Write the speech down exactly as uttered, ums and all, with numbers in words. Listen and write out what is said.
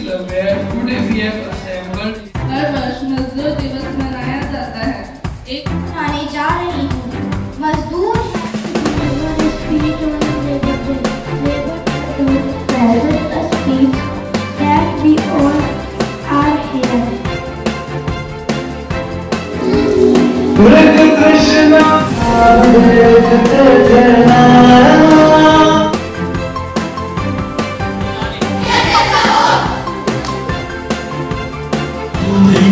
where today we have assembled. हर वर्ष मजदूर दिवस मनाया जाता है। एक आने जा रही हूँ मजदूर that we all are here. Krishna, Hare